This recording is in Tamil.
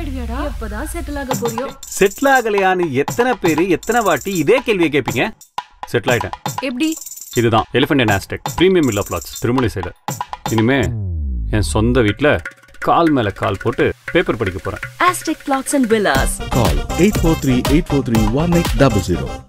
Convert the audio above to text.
சொல்றியாடா? எப்பதான் செட்டில் ஆக போறியோ? செட்டில் ஆகலையான்னு எத்தனை பேரு எத்தனை வாட்டி இதே கேள்வியை கேட்பீங்க? செட்டில் ஆயிட்டேன். எப்படி? இதுதான் Elephantine Aztec premium villa flats திருமலைசைல. இனிமே என் சொந்த வீட்ல கால் மேல கால் போட்டு பேப்பர் படிக்க போறேன். Aztec Plots and Villas. Call 843-843-1800.